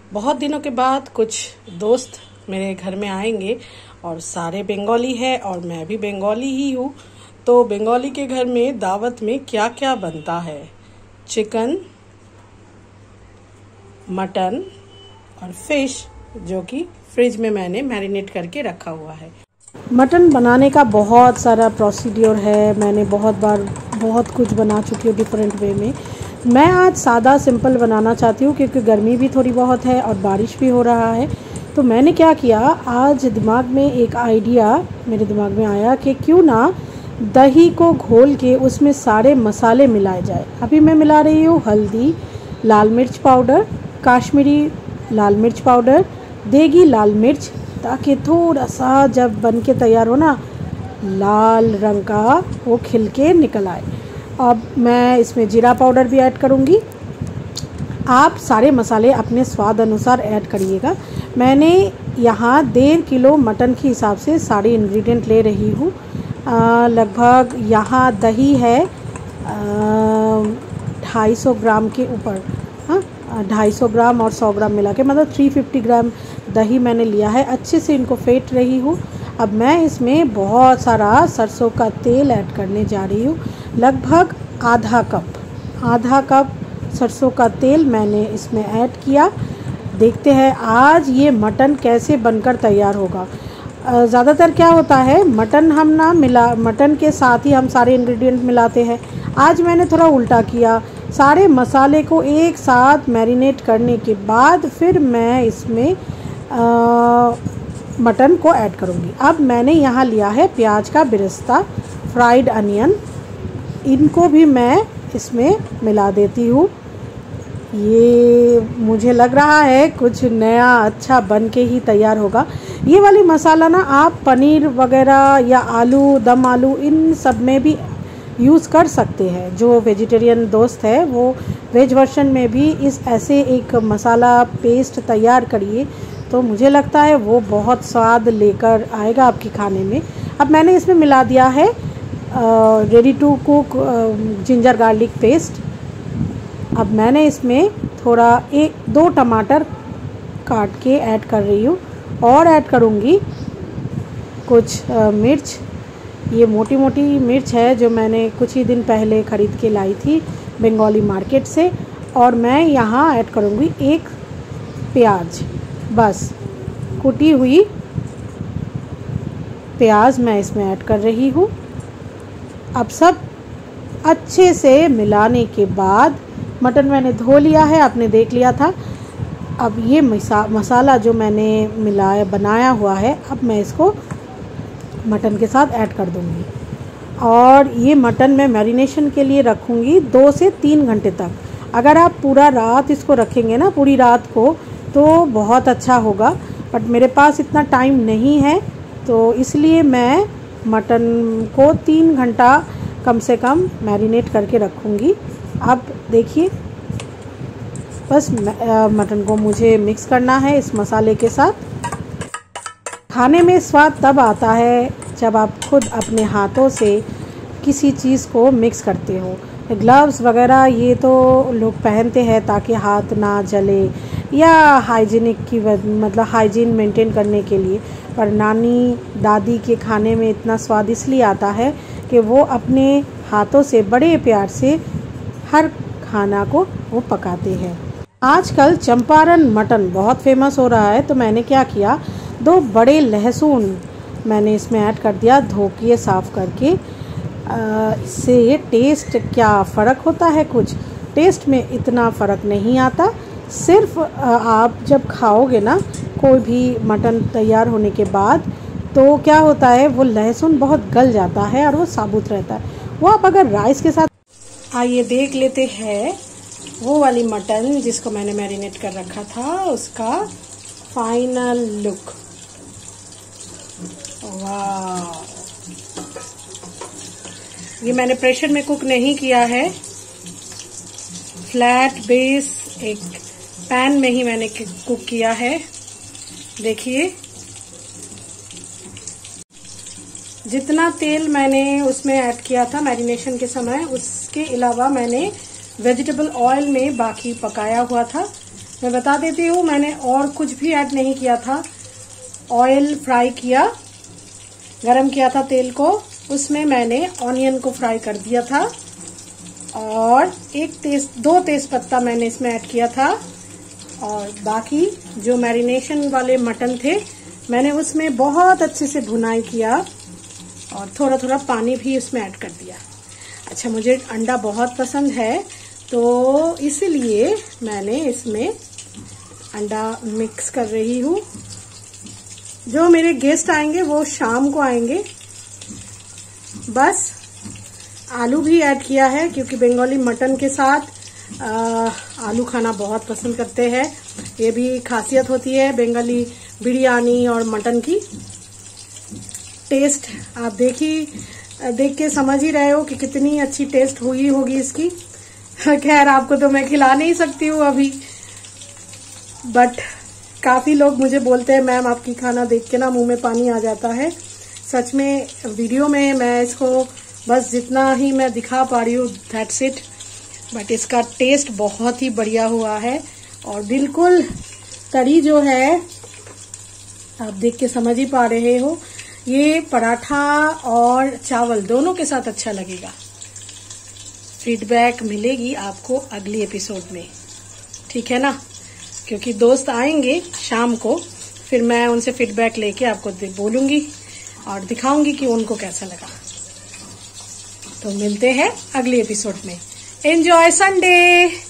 बहुत दिनों के बाद कुछ दोस्त मेरे घर में आएंगे और सारे बंगाली है और मैं भी बंगाली ही हूँ। तो बंगाली के घर में दावत में क्या क्या बनता है? चिकन, मटन और फिश, जो कि फ्रिज में मैंने मैरिनेट करके रखा हुआ है। मटन बनाने का बहुत सारा प्रोसीड्योर है। मैंने बहुत बार बहुत कुछ बना चुकी हूँ डिफरेंट वे में। मैं आज सादा सिंपल बनाना चाहती हूँ क्योंकि गर्मी भी थोड़ी बहुत है और बारिश भी हो रहा है। तो मैंने क्या किया, आज दिमाग में एक आइडिया मेरे दिमाग में आया कि क्यों ना दही को घोल के उसमें सारे मसाले मिलाए जाए। अभी मैं मिला रही हूँ हल्दी, लाल मिर्च पाउडर, काश्मीरी लाल मिर्च पाउडर, देगी लाल मिर्च, ताकि थोड़ा सा जब बन के तैयार हो ना लाल रंग का वो खिल के निकल आए। अब मैं इसमें जीरा पाउडर भी ऐड करूँगी। आप सारे मसाले अपने स्वाद अनुसार ऐड करिएगा। मैंने यहाँ 1.5 किलो मटन के हिसाब से सारे इंग्रेडिएंट ले रही हूँ। लगभग यहाँ दही है 250 ग्राम के ऊपर, 250 ग्राम और 100 ग्राम मिला के मतलब 350 ग्राम दही मैंने लिया है। अच्छे से इनको फेंट रही हूँ। अब मैं इसमें बहुत सारा सरसों का तेल ऐड करने जा रही हूँ। लगभग आधा कप सरसों का तेल मैंने इसमें ऐड किया। देखते हैं आज ये मटन कैसे बनकर तैयार होगा। ज़्यादातर क्या होता है, मटन के साथ ही हम सारे इंग्रेडिएंट मिलाते हैं। आज मैंने थोड़ा उल्टा किया। सारे मसाले को एक साथ मैरिनेट करने के बाद फिर मैं इसमें मटन को ऐड करूँगी। अब मैंने यहाँ लिया है प्याज का बिरस्ता, फ्राइड अनियन, इनको भी मैं इसमें मिला देती हूँ। ये मुझे लग रहा है कुछ नया अच्छा बन के ही तैयार होगा। ये वाली मसाला ना आप पनीर वगैरह या आलू, दम आलू, इन सब में भी यूज़ कर सकते हैं। जो वेजिटेरियन दोस्त है वो वेज वर्जन में भी इस ऐसे एक मसाला पेस्ट तैयार करिए, तो मुझे लगता है वो बहुत स्वाद लेकर आएगा आपके खाने में। अब मैंने इसमें मिला दिया है ready to cook ginger garlic paste. अब मैंने इसमें थोड़ा 1-2 टमाटर काट के ऐड कर रही हूँ और ऐड करूँगी कुछ मिर्च। ये मोटी मोटी मिर्च है जो मैंने कुछ ही दिन पहले ख़रीद के लाई थी बंगाली मार्केट से। और मैं यहाँ ऐड करूँगी 1 प्याज, बस कुटी हुई प्याज मैं इसमें ऐड कर रही हूँ। अब सब अच्छे से मिलाने के बाद, मटन मैंने धो लिया है, आपने देख लिया था। अब ये मसाला जो मैंने बनाया हुआ है, अब मैं इसको मटन के साथ ऐड कर दूँगी। और ये मटन मैं मैरिनेशन के लिए रखूँगी 2 से 3 घंटे तक। अगर आप पूरा रात इसको रखेंगे ना, पूरी रात को, तो बहुत अच्छा होगा। बट मेरे पास इतना टाइम नहीं है, तो इसलिए मैं मटन को 3 घंटा कम से कम मैरिनेट करके रखूँगी। अब देखिए, बस मटन को मुझे मिक्स करना है इस मसाले के साथ। खाने में स्वाद तब आता है जब आप खुद अपने हाथों से किसी चीज़ को मिक्स करते हो। ग्लव्स वगैरह ये तो लोग पहनते हैं ताकि हाथ ना जले या हाइजीनिक की मतलब हाइजीन मेंटेन करने के लिए। पर नानी दादी के खाने में इतना स्वाद इसलिए आता है कि वो अपने हाथों से बड़े प्यार से हर खाना को वो पकाते हैं। आजकल चंपारण मटन बहुत फेमस हो रहा है, तो मैंने क्या किया, 2 बड़े लहसुन मैंने इसमें ऐड कर दिया, धो के साफ़ करके। इससे टेस्ट क्या फ़र्क होता है, कुछ टेस्ट में इतना फ़र्क नहीं आता। सिर्फ आप जब खाओगे ना कोई भी मटन तैयार होने के बाद, तो क्या होता है वो लहसुन बहुत गल जाता है और वो साबुत रहता है। वो आप अगर राइस के साथ, आइए देख लेते हैं वो वाली मटन जिसको मैंने मैरिनेट कर रखा था, उसका फाइनल लुक। वाह, ये मैंने प्रेशर में कुक नहीं किया है, फ्लैट बेस एक पैन में ही मैंने कुक किया है। देखिए जितना तेल मैंने उसमें ऐड किया था मैरिनेशन के समय, उसके अलावा मैंने वेजिटेबल ऑयल में बाकी पकाया हुआ था। मैं बता देती हूँ, मैंने और कुछ भी ऐड नहीं किया था। ऑयल फ्राई किया, गरम किया था तेल को, उसमें मैंने ऑनियन को फ्राई कर दिया था और 2 तेज पत्ता मैंने इसमें ऐड किया था। और बाकी जो मैरिनेशन वाले मटन थे मैंने उसमें बहुत अच्छे से भुनाई किया और थोड़ा थोड़ा पानी भी उसमें ऐड कर दिया। अच्छा, मुझे अंडा बहुत पसंद है तो इसलिए मैंने इसमें अंडा मिक्स कर रही हूँ। जो मेरे गेस्ट आएंगे वो शाम को आएंगे। बस आलू भी ऐड किया है क्योंकि बंगाली मटन के साथ आलू खाना बहुत पसंद करते हैं। ये भी खासियत होती है बंगाली बिरयानी और मटन की। टेस्ट आप देख के समझ ही रहे हो कि कितनी अच्छी टेस्ट हुई होगी इसकी। खैर आपको तो मैं खिला नहीं सकती हूँ अभी, बट काफी लोग मुझे बोलते हैं मैम आपकी खाना देख के ना मुंह में पानी आ जाता है। सच में वीडियो में मैं इसको बस जितना ही मैं दिखा पा रही हूँ दैट्स इट, बट इसका टेस्ट बहुत ही बढ़िया हुआ है और बिल्कुल तरी जो है आप देख के समझ ही पा रहे हो, ये पराठा और चावल दोनों के साथ अच्छा लगेगा। फीडबैक मिलेगी आपको अगली एपिसोड में, ठीक है ना? क्योंकि दोस्त आएंगे शाम को, फिर मैं उनसे फीडबैक लेके आपको बोलूंगी और दिखाऊंगी कि उनको कैसा लगा। तो मिलते हैं अगली एपिसोड में। Enjoy Sunday.